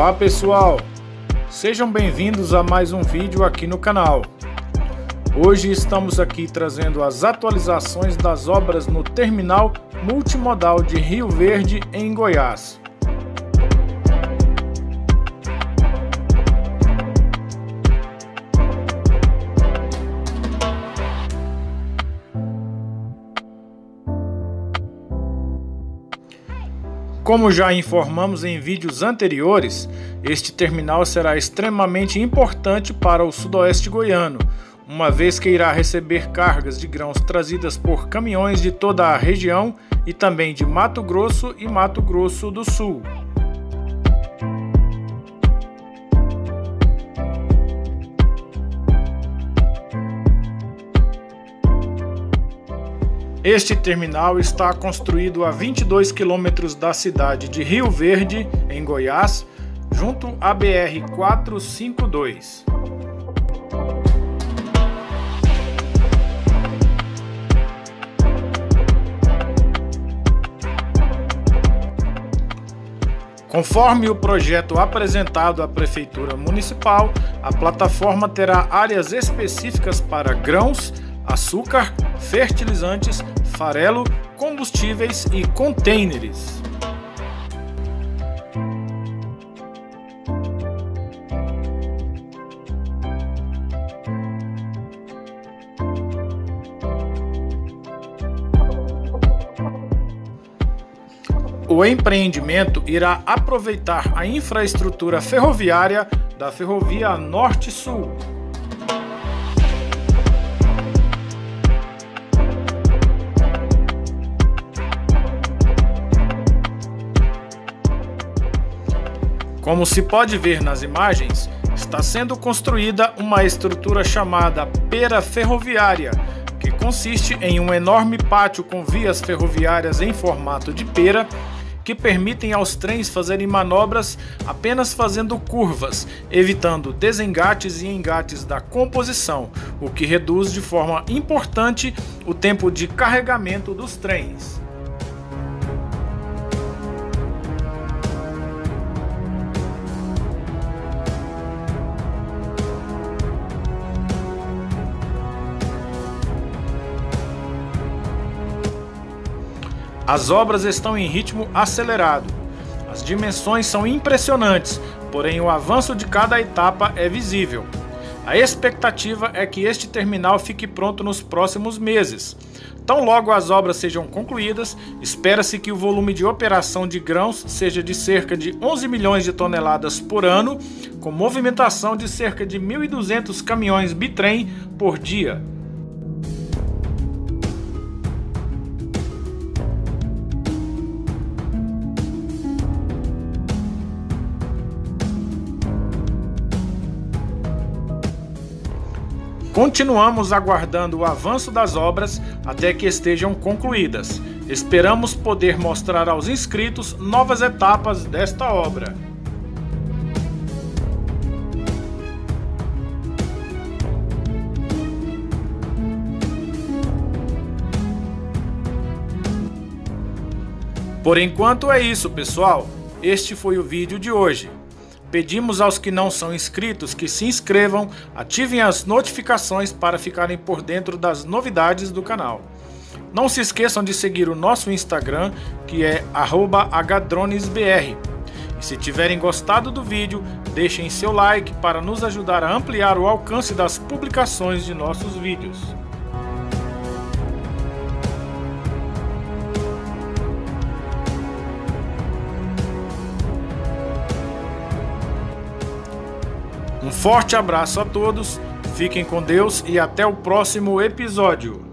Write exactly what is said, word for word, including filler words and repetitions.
Olá pessoal, sejam bem-vindos a mais um vídeo aqui no canal. Hoje estamos aqui trazendo as atualizações das obras no Terminal Multimodal de Rio Verde, em Goiás. Como já informamos em vídeos anteriores, este terminal será extremamente importante para o sudoeste goiano, uma vez que irá receber cargas de grãos trazidas por caminhões de toda a região e também de Mato Grosso e Mato Grosso do Sul. Este terminal está construído a vinte e dois quilômetros da cidade de Rio Verde, em Goiás, junto à B R quatrocentos e cinquenta e dois. Conforme o projeto apresentado à Prefeitura Municipal, a plataforma terá áreas específicas para grãos, açúcar, fertilizantes, farelo, combustíveis e contêineres. O empreendimento irá aproveitar a infraestrutura ferroviária da Ferrovia Norte-Sul. Como se pode ver nas imagens, está sendo construída uma estrutura chamada pera ferroviária, que consiste em um enorme pátio com vias ferroviárias em formato de pera, que permitem aos trens fazerem manobras apenas fazendo curvas, evitando desengates e engates da composição, o que reduz de forma importante o tempo de carregamento dos trens. As obras estão em ritmo acelerado. As dimensões são impressionantes, porém o avanço de cada etapa é visível. A expectativa é que este terminal fique pronto nos próximos meses. Tão logo as obras sejam concluídas, espera-se que o volume de operação de grãos seja de cerca de onze milhões de toneladas por ano, com movimentação de cerca de mil e duzentos caminhões bitrem por dia. Continuamos aguardando o avanço das obras até que estejam concluídas. Esperamos poder mostrar aos inscritos novas etapas desta obra. Por enquanto é isso, pessoal. Este foi o vídeo de hoje. Pedimos aos que não são inscritos que se inscrevam, ativem as notificações para ficarem por dentro das novidades do canal. Não se esqueçam de seguir o nosso Instagram, que é arroba h drones b r. E se tiverem gostado do vídeo, deixem seu like para nos ajudar a ampliar o alcance das publicações de nossos vídeos. Um forte abraço a todos, fiquem com Deus e até o próximo episódio.